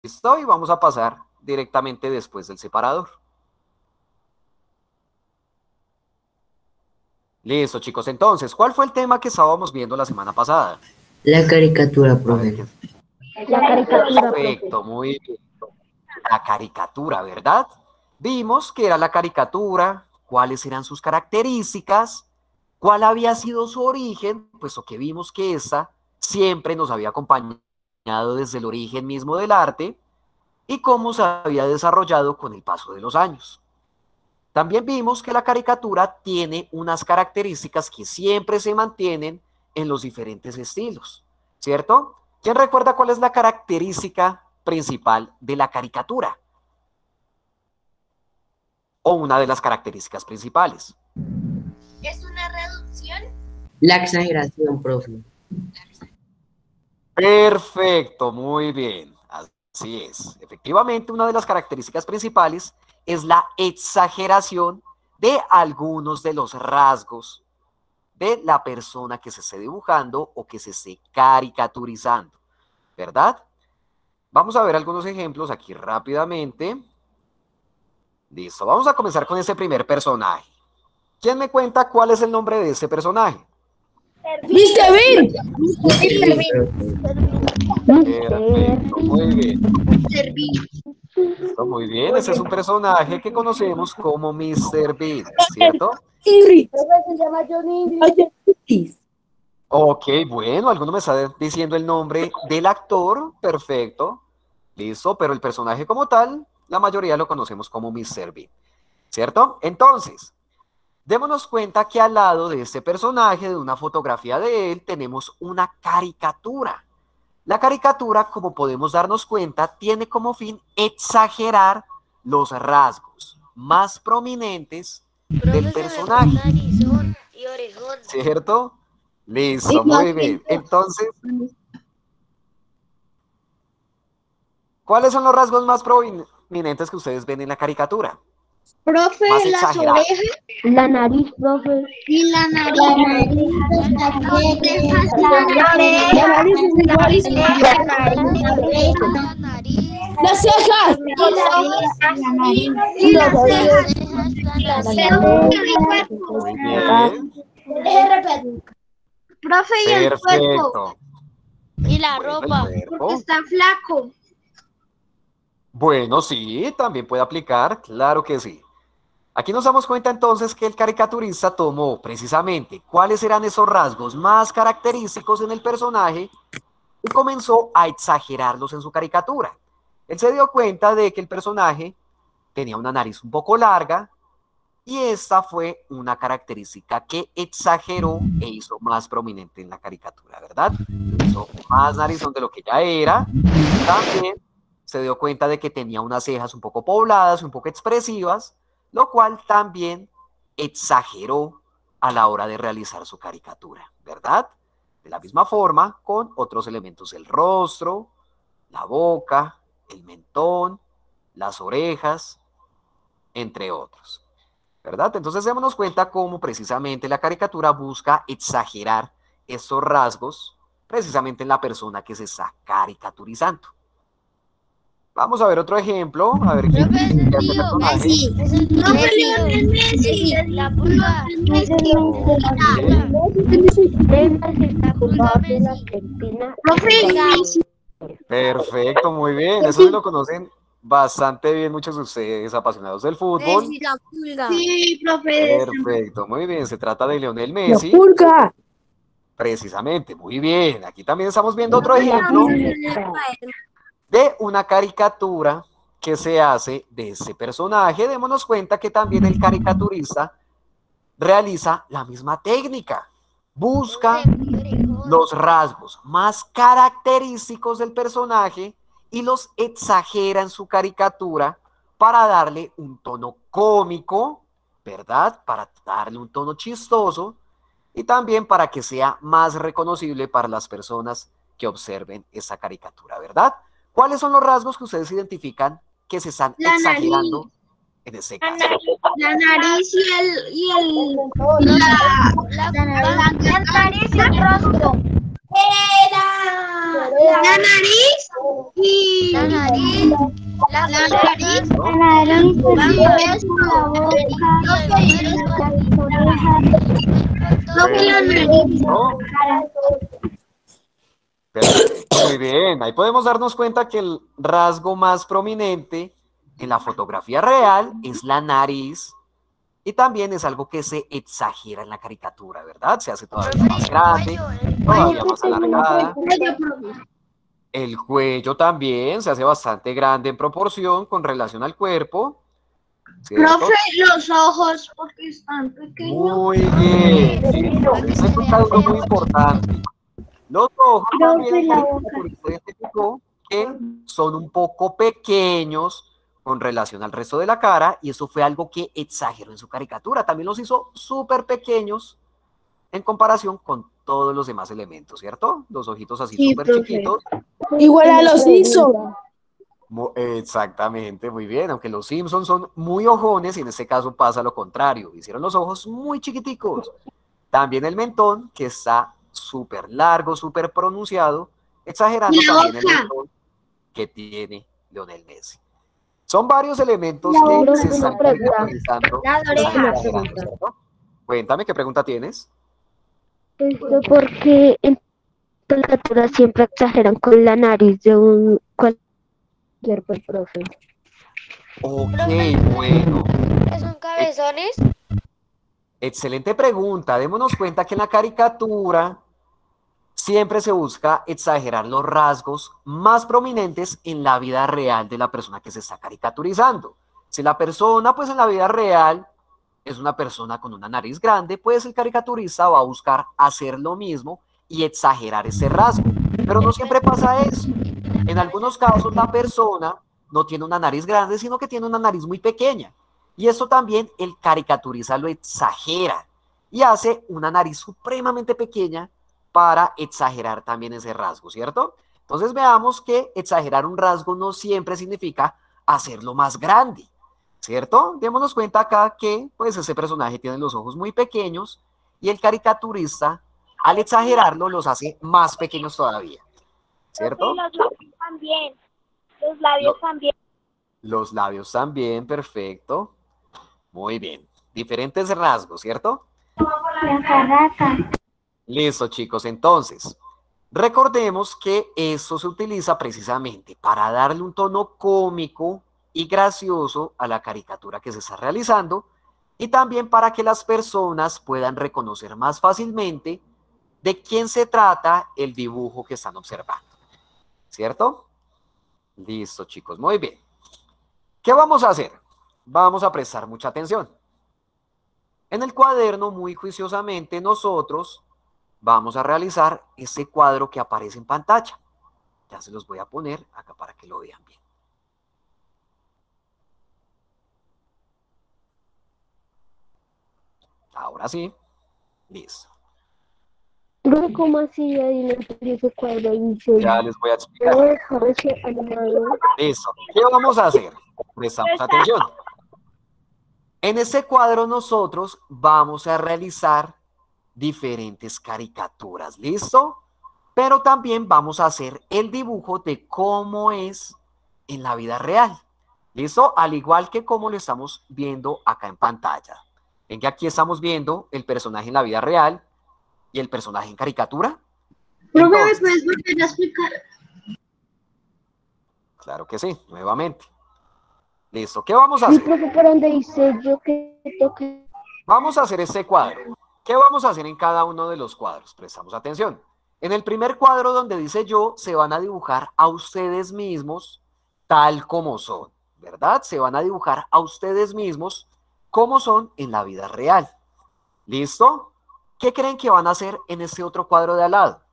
Listo, y vamos a pasar directamente después del separador. Listo, chicos. Entonces, ¿cuál fue el tema que estábamos viendo la semana pasada? La caricatura, A ver, profe. La caricatura, profe. perfecto, muy bien. La caricatura, ¿verdad? Vimos que era la caricatura, cuáles eran sus características, cuál había sido su origen, puesto que vimos que esta siempre nos había acompañado desde el origen mismo del arte y cómo se había desarrollado con el paso de los años. También vimos que la caricatura tiene unas características que siempre se mantienen en los diferentes estilos, ¿cierto? ¿Quién recuerda cuál es la característica principal de la caricatura? O una de las características principales. ¿Es una reducción? La exageración, profe. Perfecto, muy bien. Así es. Efectivamente, una de las características principales es la exageración de algunos de los rasgos de la persona que se esté dibujando o que se esté caricaturizando, ¿verdad? Vamos a ver algunos ejemplos aquí rápidamente. Listo, vamos a comenzar con ese primer personaje. ¿Quién me cuenta cuál es el nombre de ese personaje? ¡Mr. Bean! Perfecto, muy bien. Servir. Listo, muy bien, ese es un personaje que conocemos como Mr. Bean, ¿cierto? Ingrid. Se llama Johnny Ingrid. Ok, bueno, alguno me está diciendo el nombre del actor, perfecto. Listo, pero el personaje como tal, la mayoría lo conocemos como Mr. Bean, ¿cierto? Entonces, démonos cuenta que al lado de este personaje, de una fotografía de él, tenemos una caricatura. La caricatura, como podemos darnos cuenta, tiene como fin exagerar los rasgos más prominentes del personaje, ¿cierto? Listo, muy bien. Entonces, ¿cuáles son los rasgos más prominentes que ustedes ven en la caricatura? Profe, Más las exagerados. orejas La nariz, profe. y la nariz. La nariz es igual. Las cejas. Y las cejas. Muy bien. Profe, y el cuerpo. Perfecto. Y la Bueno, ropa. el cuerpo. Porque está flaco. Bueno, sí, también puede aplicar, claro que sí. Aquí nos damos cuenta entonces que el caricaturista tomó precisamente cuáles eran esos rasgos más característicos en el personaje y comenzó a exagerarlos en su caricatura. Él se dio cuenta de que el personaje tenía una nariz un poco larga y esta fue una característica que exageró e hizo más prominente en la caricatura, ¿verdad? Hizo más narizón de lo que ya era. También se dio cuenta de que tenía unas cejas un poco pobladas, un poco expresivas, lo cual también exageró a la hora de realizar su caricatura, ¿verdad? De la misma forma, con otros elementos, el rostro, la boca, el mentón, las orejas, entre otros, ¿verdad? Entonces démonos cuenta cómo precisamente la caricatura busca exagerar estos rasgos precisamente en la persona que se está caricaturizando. Vamos a ver otro ejemplo. A ver quién identifica este personaje. Profe, Lionel Messi. La pulga. Profe, Messi. Perfecto, muy bien. Eso se lo conocen bastante bien muchos de ustedes apasionados del fútbol. La pulga. Sí, profe. Perfecto, muy bien. Se trata de Lionel La Messi. pulga. Precisamente, muy bien. Aquí también estamos viendo otro ejemplo de una caricatura que se hace de ese personaje. Démonos cuenta que también el caricaturista realiza la misma técnica. Busca los rasgos más característicos del personaje y los exagera en su caricatura para darle un tono cómico, ¿verdad? Para darle un tono chistoso y también para que sea más reconocible para las personas que observen esa caricatura, ¿verdad? ¿Cuáles son los rasgos que ustedes identifican que se están exagerando en ese caso? La nariz y la nariz y el rostro. La nariz y la nariz. La nariz. ¿no? ¿No? Perfecto, muy bien. Ahí podemos darnos cuenta que el rasgo más prominente en la fotografía real es la nariz y también es algo que se exagera en la caricatura, ¿verdad? Se hace todavía más grande, todavía más alargada. El cuello también se hace bastante grande en proporción con relación al cuerpo, ¿cierto? Profe, los ojos porque están pequeños. Muy bien. Ese es un algo muy importante. Los ojos también la caricaturista identificó que son un poco pequeños con relación al resto de la cara y eso fue algo que exageró en su caricatura. También los hizo súper pequeños en comparación con todos los demás elementos, ¿cierto? Los ojitos así Sí, súper profe. chiquitos. Igual a los Simpsons. Exactamente, muy bien. Aunque los Simpsons son muy ojones y en este caso pasa lo contrario. Hicieron los ojos muy chiquiticos. También el mentón, que está súper largo, súper pronunciado, exagerando Y la también el boca. mentón que tiene Lionel Messi. Son varios elementos La que oreja, se están una pregunta. caracterizando. La se están oreja. exagerando, ¿cierto? Cuéntame, ¿qué pregunta tienes? Porque en caricaturas siempre exageran con la nariz de un cualquier profe. Ok, bueno. ¿Son cabezones? Excelente pregunta. Démonos cuenta que en la caricatura siempre se busca exagerar los rasgos más prominentes en la vida real de la persona que se está caricaturizando. Si la persona, pues en la vida real, es una persona con una nariz grande, pues el caricaturista va a buscar hacer lo mismo y exagerar ese rasgo. Pero no siempre pasa eso. En algunos casos la persona no tiene una nariz grande, sino que tiene una nariz muy pequeña. Y eso también el caricaturista lo exagera y hace una nariz supremamente pequeña para exagerar también ese rasgo, ¿cierto? Entonces veamos que exagerar un rasgo no siempre significa hacerlo más grande, ¿cierto? Démonos cuenta acá que pues ese personaje tiene los ojos muy pequeños y el caricaturista al exagerarlo los hace más pequeños todavía, ¿cierto? Los labios también. Los labios también. Los labios también, perfecto. Muy bien. Diferentes rasgos, ¿cierto? Listo, chicos. Entonces, recordemos que eso se utiliza precisamente para darle un tono cómico y gracioso a la caricatura que se está realizando y también para que las personas puedan reconocer más fácilmente de quién se trata el dibujo que están observando. ¿Cierto? Listo, chicos. Muy bien. ¿Qué vamos a hacer? Vamos a prestar mucha atención. En el cuaderno, muy juiciosamente, nosotros vamos a realizar ese cuadro que aparece en pantalla. Ya se los voy a poner acá para que lo vean bien. Ahora sí. Listo. Pero ¿cómo así? Ahí no entendí ese cuadro. Dice, Ya les voy a explicar. Listo. ¿Qué vamos a hacer? Prestamos atención. En este cuadro nosotros vamos a realizar diferentes caricaturas, ¿listo? Pero también vamos a hacer el dibujo de cómo es en la vida real, ¿listo? Al igual que como lo estamos viendo acá en pantalla. Ven que aquí estamos viendo el personaje en la vida real y el personaje en caricatura. Profe, ¿me Entonces, puedes volver a explicar? claro que sí, nuevamente. Listo, ¿qué vamos a hacer? profe, por donde dice yo que toque. Vamos a hacer este cuadro. ¿Qué vamos a hacer en cada uno de los cuadros? Prestamos atención. En el primer cuadro donde dice yo, se van a dibujar a ustedes mismos tal como son, ¿verdad? Se van a dibujar a ustedes mismos como son en la vida real. ¿Listo? ¿Qué creen que van a hacer en este otro cuadro de al lado?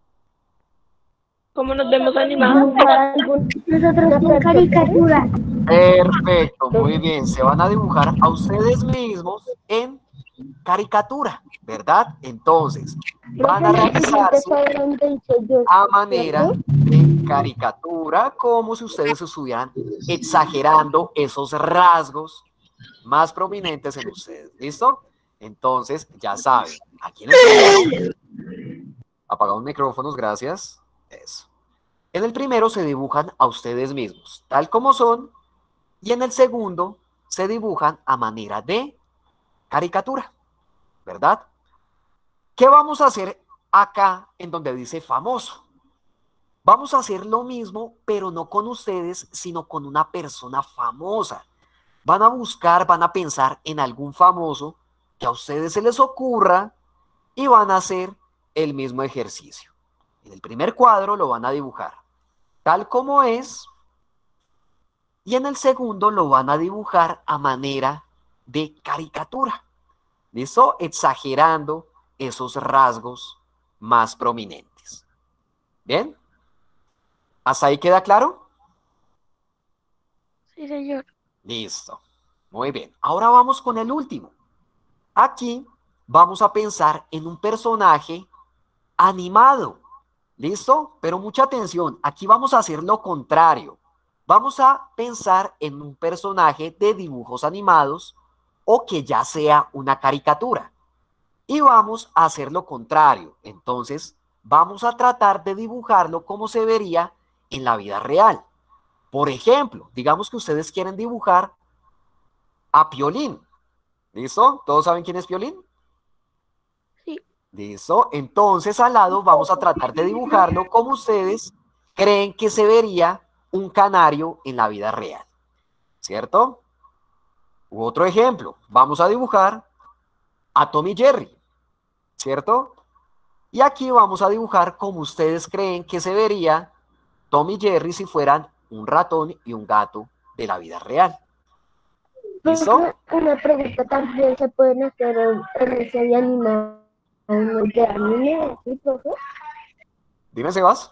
¿Cómo nos vemos animados? Nosotros en caricatura. Perfecto, muy bien. Se van a dibujar a ustedes mismos en caricatura, ¿verdad? Entonces, van a realizarse a manera de caricatura, como si ustedes estuvieran exagerando esos rasgos más prominentes en ustedes. ¿Listo? Entonces, ya saben, aquí en el primero Apagados micrófonos, gracias. Eso. En el primero se dibujan a ustedes mismos, tal como son, y en el segundo se dibujan a manera de caricatura, ¿verdad? ¿Qué vamos a hacer acá en donde dice famoso? Vamos a hacer lo mismo, pero no con ustedes, sino con una persona famosa. Van a buscar, van a pensar en algún famoso que a ustedes se les ocurra y van a hacer el mismo ejercicio. En el primer cuadro lo van a dibujar tal como es y en el segundo lo van a dibujar a manera de caricatura. ¿Listo? Exagerando esos rasgos más prominentes. ¿Bien? ¿Hasta ahí queda claro? Sí, señor. Listo. Muy bien. Ahora vamos con el último. Aquí vamos a pensar en un personaje animado. ¿Listo? Pero mucha atención. Aquí vamos a hacer lo contrario. Vamos a pensar en un personaje de dibujos animados o que ya sea una caricatura. Y vamos a hacer lo contrario. Entonces, vamos a tratar de dibujarlo como se vería en la vida real. Por ejemplo, digamos que ustedes quieren dibujar a Piolín. ¿Listo? ¿Todos saben quién es Piolín? Sí. ¿Listo? Entonces, al lado vamos a tratar de dibujarlo como ustedes creen que se vería un canario en la vida real. ¿Cierto? U otro ejemplo, vamos a dibujar a Tom y Jerry. ¿Cierto? Y aquí vamos a dibujar como ustedes creen que se vería Tom y Jerry si fueran un ratón y un gato de la vida real. ¿Listo? Una pregunta, también se pueden hacer en ese de animación de anime, ¿sí, profe? Dime, Sebas.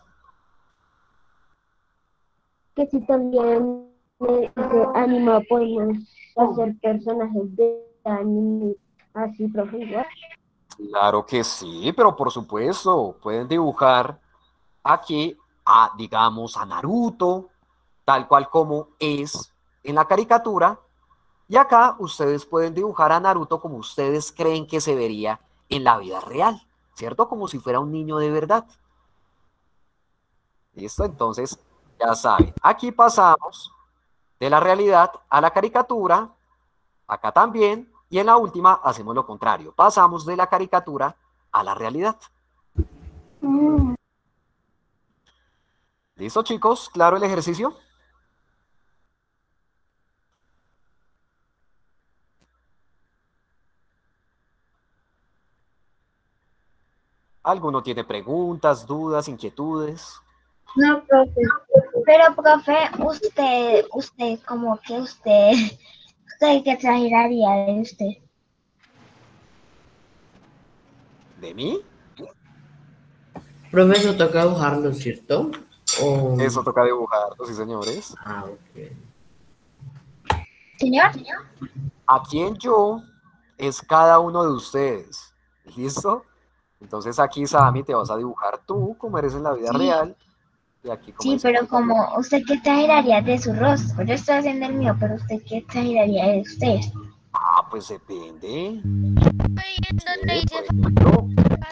Que si también ese animado podemos hacer personajes de anime, así, profe, igual. Claro que sí, pero por supuesto, pueden dibujar aquí a, digamos, a Naruto, tal cual como es en la caricatura, y acá ustedes pueden dibujar a Naruto como ustedes creen que se vería en la vida real, ¿cierto? Como si fuera un niño de verdad. ¿Listo? Entonces, ya saben, aquí pasamos de la realidad a la caricatura, acá también, y en la última hacemos lo contrario, pasamos de la caricatura a la realidad. ¿Listo, chicos? ¿Claro el ejercicio? ¿Alguno tiene preguntas, dudas, inquietudes? No, profe. Pero, profe, usted, como que usted qué exageraría de usted. ¿De mí? Profesor, toca dibujarlo, ¿cierto? O... Eso toca dibujarlo, sí, señores. Ah, ok. Señor, Aquí en yo es cada uno de ustedes. ¿Listo? Entonces aquí, Sami, te vas a dibujar tú como eres en la vida sí, real y aquí como sí, eres en pero caricatura. como usted qué exageraría de su rostro. Yo estoy haciendo el mío, pero usted qué exageraría de usted. Ah, pues depende. Sí, por ejemplo,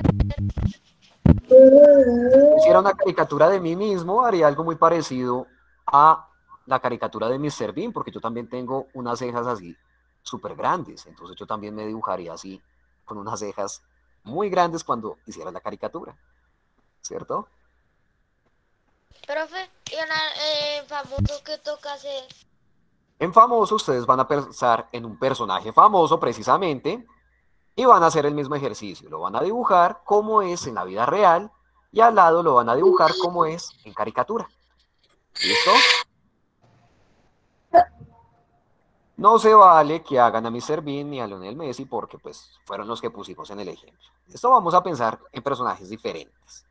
si hiciera una caricatura de mí mismo, haría algo muy parecido a la caricatura de Mr. Bean, porque yo también tengo unas cejas así súper grandes. Entonces yo también me dibujaría así, con unas cejas muy grandes cuando hiciera la caricatura, ¿cierto? Profe, y famoso que toca hacer. En famoso, ustedes van a pensar en un personaje famoso precisamente y van a hacer el mismo ejercicio. Lo van a dibujar como es en la vida real y al lado lo van a dibujar como es en caricatura. ¿Listo? No se vale que hagan a Mr. Bean ni a Lionel Messi porque pues fueron los que pusimos en el ejemplo. Esto vamos a pensar en personajes diferentes.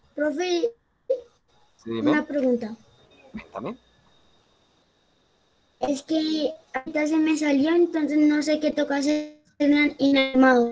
Profe, ¿Sí, dime? una pregunta. Cuéntame. Es que ahorita se me salió, entonces no sé qué toca hacer en animado.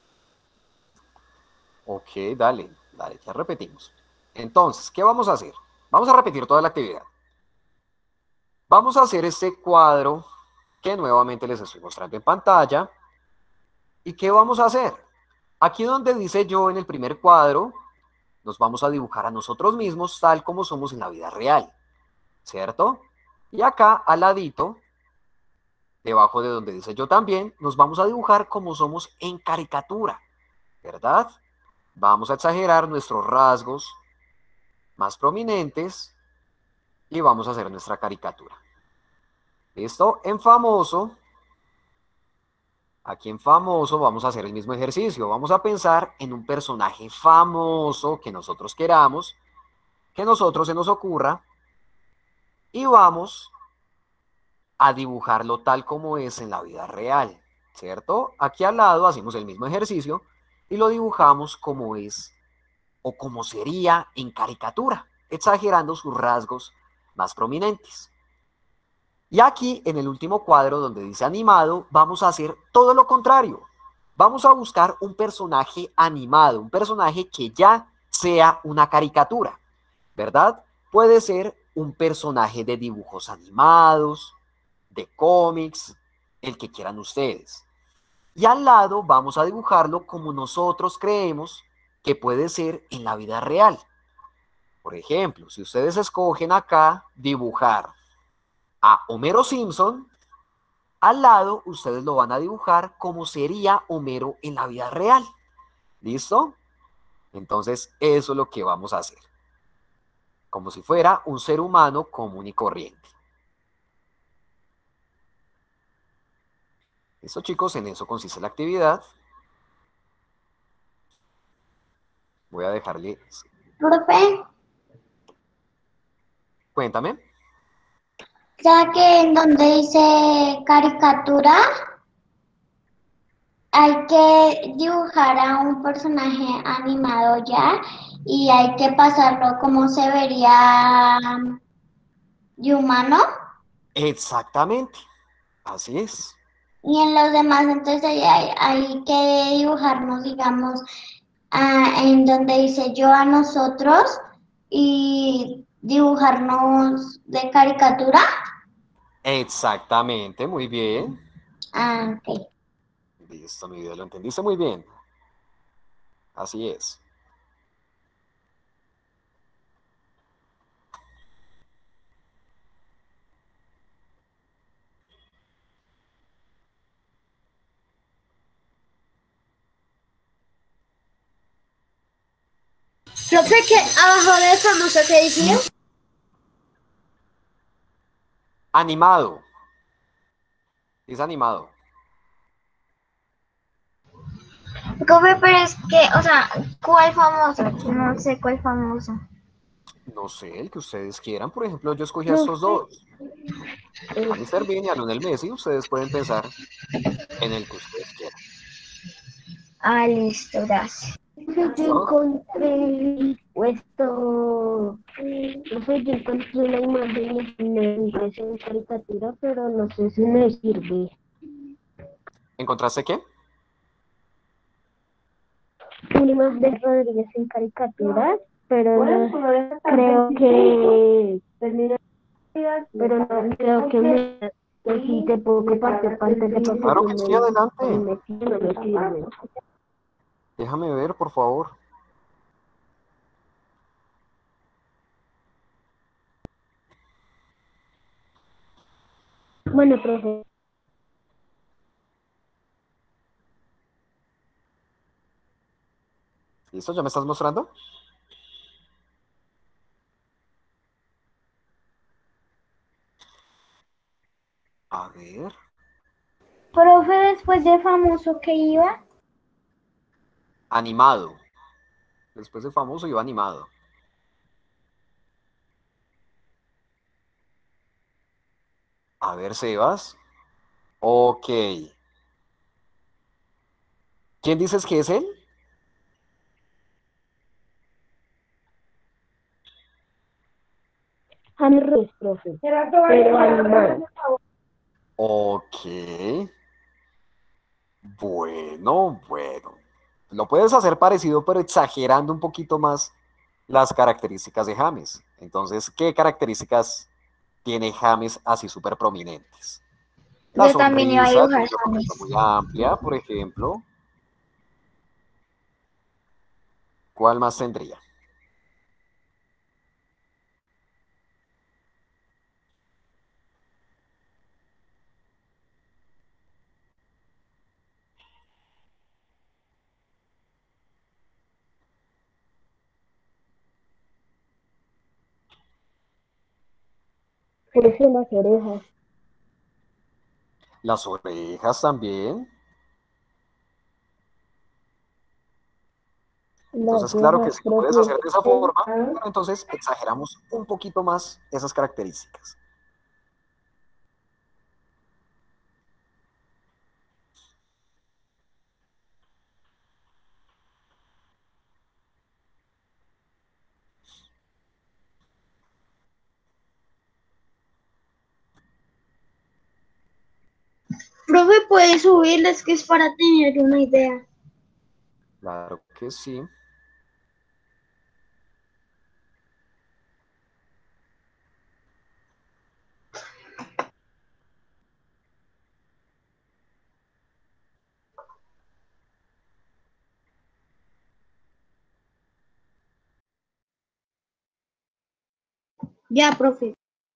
Ok, dale, dale, ya repetimos. Entonces, ¿qué vamos a hacer? Vamos a repetir toda la actividad. Vamos a hacer este cuadro que nuevamente les estoy mostrando en pantalla. ¿Y qué vamos a hacer? Aquí donde dice yo en el primer cuadro, nos vamos a dibujar a nosotros mismos tal como somos en la vida real, ¿cierto? Y acá al ladito, debajo de donde dice yo también, nos vamos a dibujar como somos en caricatura, ¿verdad? Vamos a exagerar nuestros rasgos más prominentes y vamos a hacer nuestra caricatura. ¿Listo? En famoso, aquí en famoso vamos a hacer el mismo ejercicio. Vamos a pensar en un personaje famoso que nosotros queramos, que nosotros se nos ocurra, y vamos a dibujarlo tal como es en la vida real, ¿cierto? Aquí al lado hacemos el mismo ejercicio y lo dibujamos como es o como sería en caricatura, exagerando sus rasgos más prominentes. Y aquí en el último cuadro donde dice animado, vamos a hacer todo lo contrario. Vamos a buscar un personaje animado, un personaje que ya sea una caricatura, ¿verdad? Puede ser un personaje de dibujos animados, de cómics, el que quieran ustedes. Y al lado vamos a dibujarlo como nosotros creemos que puede ser en la vida real. Por ejemplo, si ustedes escogen acá dibujar a Homero Simpson, al lado ustedes lo van a dibujar como sería Homero en la vida real. ¿Listo? Entonces eso es lo que vamos a hacer. Como si fuera un ser humano común y corriente. ¿Listo, chicos? En eso consiste la actividad. Voy a dejarle... Profe, Cuéntame. ya que en donde dice caricatura, hay que dibujar a un personaje animado ya y hay que pasarlo como se vería de humano. Exactamente. Así es. Y en los demás, entonces hay que dibujarnos, digamos, en donde dice yo a nosotros y dibujarnos de caricatura. Exactamente. Muy bien. Ah, ok. Listo, mi vida. Lo entendiste muy bien. Así es. Profe, que abajo de famoso que decía. Animado. Es animado. Profe, pero es que, o sea, ¿cuál famoso? No sé cuál famoso. No sé, el que ustedes quieran. Por ejemplo, yo escogí a estos dos. A Mr. Bean y a Lionel Messi. Ustedes pueden pensar en el que ustedes quieran. Ah, listo, gracias. Yo ¿Listo? encontré puesto, no sé, yo encontré la imagen y me impresión en caricatura, pero no sé si me sirve. ¿Encontraste qué? Una imagen de Rodríguez en caricatura, pero no creo que, pero no creo que que sí te puedo compartir parte de Claro que sí, adelante. me sirve. Déjame ver, por favor. Bueno, profe. ¿Listo? ¿Ya me estás mostrando? A ver. Profe, después de famoso que iba. Animado. Después de famoso iba animado. A ver, Sebas. Ok. ¿Quién dices que es él? James Ruiz, profe. Pero animado. Ok. Bueno. Lo puedes hacer parecido, pero exagerando un poquito más las características de James. Entonces, ¿qué características tiene James así súper prominentes? La Yo también iba a sonrisa, dibujar tiene una sonrisa James. muy amplia, por ejemplo. ¿Cuál más tendría? Crece las orejas. Las orejas también. Las Entonces, claro que cejas, sí, lo puedes profe. hacer de esa forma, pero entonces exageramos un poquito más esas características. Profe, ¿puede subirles que es para tener una idea? Claro que sí. Ya, profe.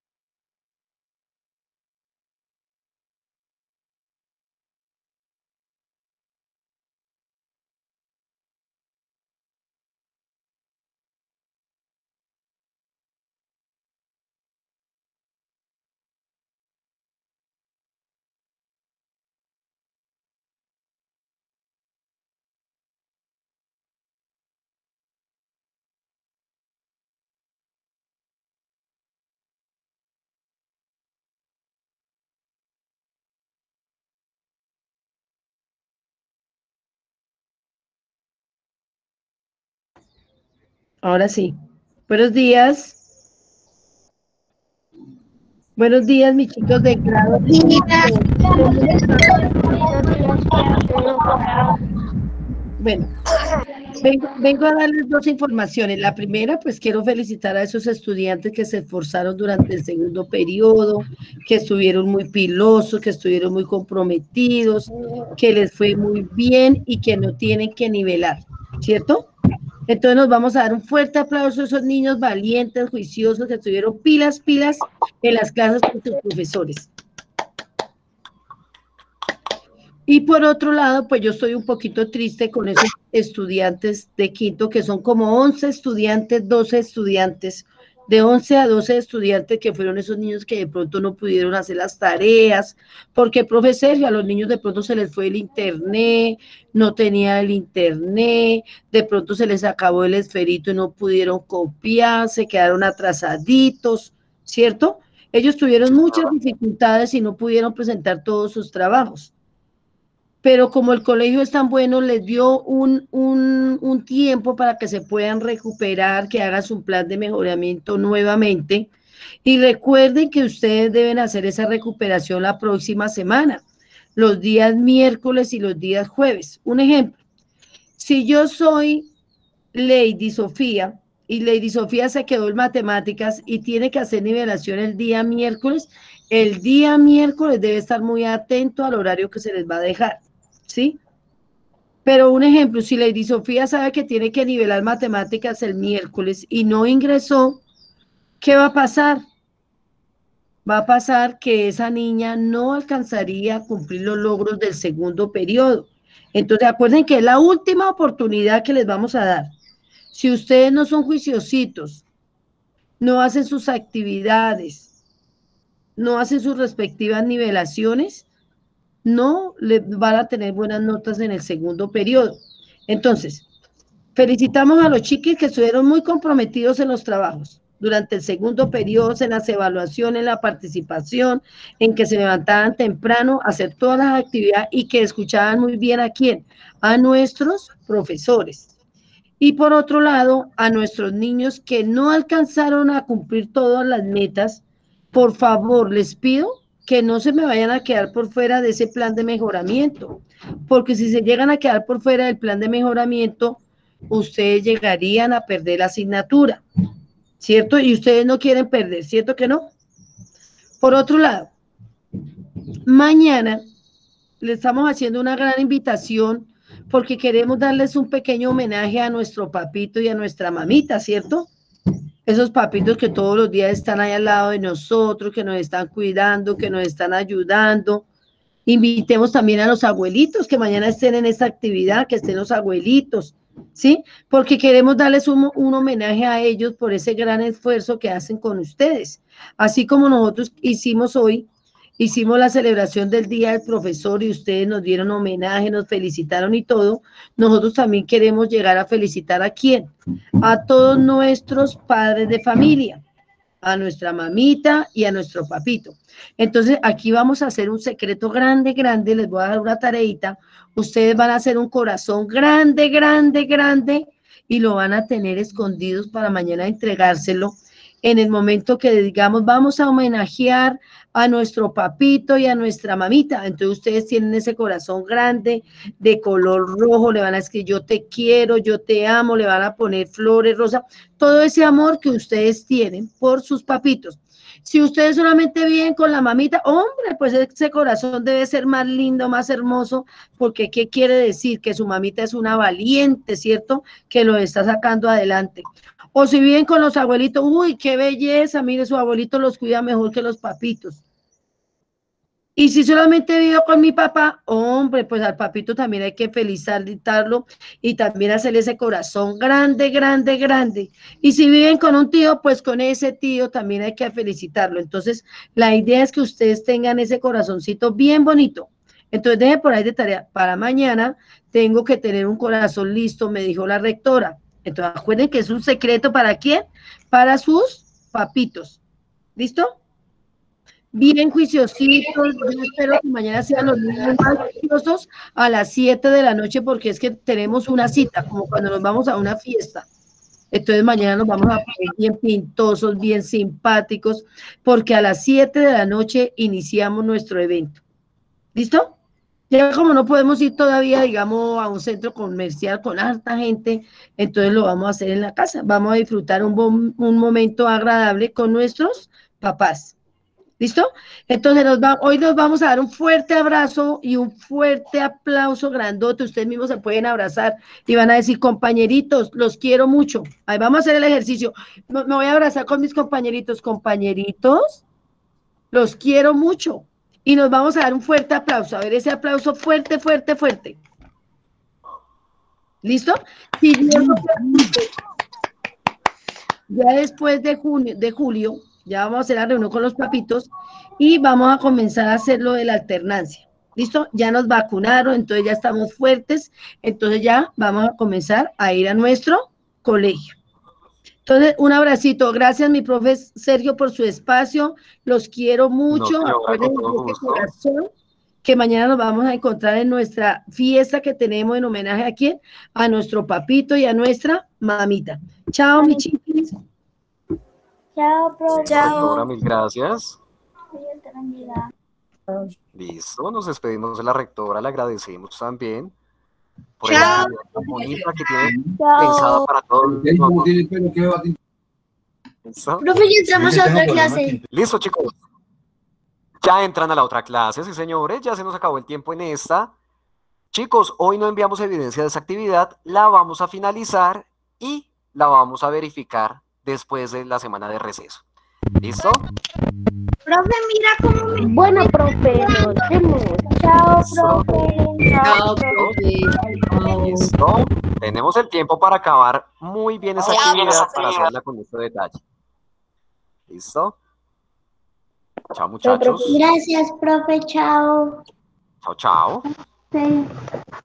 Ahora sí. Buenos días. Buenos días, mis chicos de grado. Bueno, vengo a darles dos informaciones. La primera, pues quiero felicitar a esos estudiantes que se esforzaron durante el segundo periodo, que estuvieron muy pilosos, que estuvieron muy comprometidos, que les fue muy bien y que no tienen que nivelar, ¿cierto? Entonces nos vamos a dar un fuerte aplauso a esos niños valientes, juiciosos, que estuvieron pilas en las clases con sus profesores. Y por otro lado, pues yo estoy un poquito triste con esos estudiantes de quinto, que son como 11 estudiantes, 12 estudiantes, de 11 a 12 estudiantes que fueron esos niños que de pronto no pudieron hacer las tareas, porque el profe Sergio, a los niños de pronto se les fue el internet, no tenía el internet, de pronto se les acabó el esferito y no pudieron copiar, se quedaron atrasaditos, ¿cierto? Ellos tuvieron Sí, muchas señora. dificultades y no pudieron presentar todos sus trabajos, pero como el colegio es tan bueno, les dio un tiempo para que se puedan recuperar, que hagan su plan de mejoramiento nuevamente. Y recuerden que ustedes deben hacer esa recuperación la próxima semana, los días miércoles y los días jueves. Un ejemplo, si yo soy Lady Sofía y Lady Sofía se quedó en matemáticas y tiene que hacer nivelación el día miércoles debe estar muy atento al horario que se les va a dejar, ¿sí? Pero un ejemplo, si Lady Sofía sabe que tiene que nivelar matemáticas el miércoles y no ingresó, ¿qué va a pasar? Va a pasar que esa niña no alcanzaría a cumplir los logros del segundo periodo. Entonces, acuerden que es la última oportunidad que les vamos a dar. Si ustedes no son juiciositos, no hacen sus actividades, no hacen sus respectivas nivelaciones, no le van a tener buenas notas en el segundo periodo. Entonces, felicitamos a los chiquis que estuvieron muy comprometidos en los trabajos durante el segundo periodo, en las evaluaciones, en la participación, en que se levantaban temprano, a hacer todas las actividades y que escuchaban muy bien a quién, a nuestros profesores. Y por otro lado, a nuestros niños que no alcanzaron a cumplir todas las metas, por favor, les pido que no se me vayan a quedar por fuera de ese plan de mejoramiento, porque si se llegan a quedar por fuera del plan de mejoramiento, ustedes llegarían a perder la asignatura, ¿cierto? Y ustedes no quieren perder, ¿cierto que no? Por otro lado, mañana le estamos haciendo una gran invitación porque queremos darles un pequeño homenaje a nuestro papito y a nuestra mamita, ¿cierto? Esos papitos que todos los días están ahí al lado de nosotros, que nos están cuidando, que nos están ayudando. Invitemos también a los abuelitos que mañana estén en esta actividad, que estén los abuelitos, ¿sí? Porque queremos darles un homenaje a ellos por ese gran esfuerzo que hacen con ustedes. Así como nosotros hicimos hoy, hicimos la celebración del Día del Profesor y ustedes nos dieron homenaje, nos felicitaron y todo, nosotros también queremos llegar a felicitar ¿a quién? A todos nuestros padres de familia, a nuestra mamita y a nuestro papito. Entonces, aquí vamos a hacer un secreto grande, grande, les voy a dar una tareita, ustedes van a hacer un corazón grande, grande, grande, y lo van a tener escondidos para mañana entregárselo en el momento que digamos, vamos a homenajear a nuestro papito y a nuestra mamita. Entonces ustedes tienen ese corazón grande de color rojo, le van a escribir yo te quiero, yo te amo, le van a poner flores, rosas, todo ese amor que ustedes tienen por sus papitos. Si ustedes solamente viven con la mamita, hombre, pues ese corazón debe ser más lindo, más hermoso, porque ¿qué quiere decir? Que su mamita es una valiente, ¿cierto? Que lo está sacando adelante. O si viven con los abuelitos, uy, qué belleza, mire, su abuelito los cuida mejor que los papitos. Y si solamente vivo con mi papá, hombre, pues al papito también hay que felicitarlo y también hacerle ese corazón grande, grande, grande. Y si viven con un tío, pues con ese tío también hay que felicitarlo. Entonces, la idea es que ustedes tengan ese corazoncito bien bonito. Entonces, dejen por ahí de tarea. Para mañana tengo que tener un corazón listo, me dijo la rectora. Entonces, acuerden que es un secreto, ¿para quién? Para sus papitos. ¿Listo? Bien juiciositos, yo espero que mañana sean los niños más juiciosos a las 7 de la noche, porque es que tenemos una cita, como cuando nos vamos a una fiesta. Entonces mañana nos vamos a poner bien pintosos, bien simpáticos, porque a las 7 de la noche iniciamos nuestro evento. ¿Listo? Ya como no podemos ir todavía, digamos, a un centro comercial con harta gente, entonces lo vamos a hacer en la casa. Vamos a disfrutar un momento agradable con nuestros papás. ¿Listo? Entonces hoy nos vamos a dar un fuerte abrazo y un fuerte aplauso grandote. Ustedes mismos se pueden abrazar y van a decir, compañeritos, los quiero mucho. Ahí vamos a hacer el ejercicio. Me voy a abrazar con mis compañeritos. Compañeritos, los quiero mucho. Y nos vamos a dar un fuerte aplauso. A ver, ese aplauso fuerte, fuerte, fuerte. ¿Listo? Si Dios lo permite, ya después de julio, ya vamos a hacer la reunión con los papitos y vamos a comenzar a hacer lo de la alternancia. ¿Listo? Ya nos vacunaron, entonces ya estamos fuertes, entonces ya vamos a comenzar a ir a nuestro colegio. Entonces, un abracito. Gracias, mi profe Sergio, por su espacio. Los quiero mucho. Acuérdense de ese corazón que mañana nos vamos a encontrar en nuestra fiesta que tenemos en homenaje a quién? A nuestro papito y a nuestra mamita. Chao, mi chiquis. Chao, profe. Chao. Mil gracias. Listo, nos despedimos de la rectora, le agradecemos también por la actividad tan bonita que tiene pensada para todos. ¿Listo? Profe, ya entramos a otra clase. Listo, chicos. Ya entran a la otra clase, sí, señores, ya se nos acabó el tiempo en esta. Chicos, hoy no enviamos evidencia de esa actividad, la vamos a finalizar y la vamos a verificar después de la semana de receso. ¿Listo? Profe, mira cómo me... Bueno, profe, nos vemos. Chao, profe. Chao, profe. Chao. Listo. Tenemos el tiempo para acabar muy bien esa actividad para hacerla con mucho detalle. ¿Listo? Chao, muchachos. Gracias, profe. Chao. Chao, chao. Sí.